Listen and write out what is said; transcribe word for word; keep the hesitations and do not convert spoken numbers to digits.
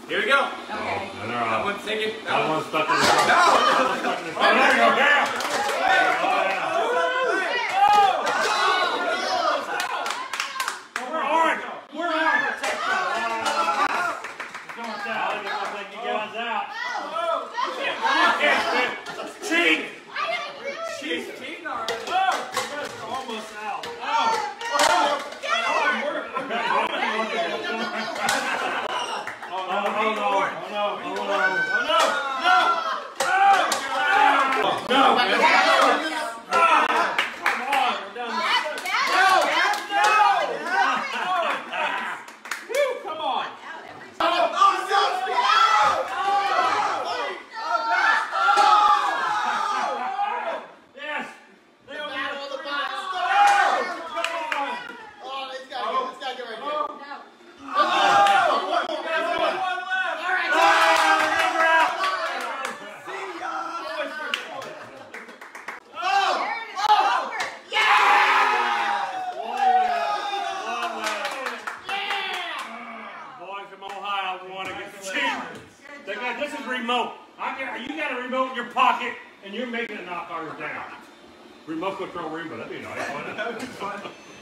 Here we go. Okay. No, no, That one's taking. that one's stuck in the front. No! That one's stuck in the front. There you go, yeah! We're orange! We're orange! Don't tell him, it looks like you guys out. Cheat! She's cheating already. Oh! You guys are almost out. Oh! Oh, no, oh, no, oh, no, oh, no, oh, no, no! Oh! No! Ah! Come on, we're done. No! No! Whew, come on! Yes! They don't have all the bots. Come on! Oh, it's gotta go. It's gotta go right here. This is remote. I got, you got a remote in your pocket, and you're making a knock ours down. Remote control Roomba. That'd be nice, wouldn't it? That would be fun.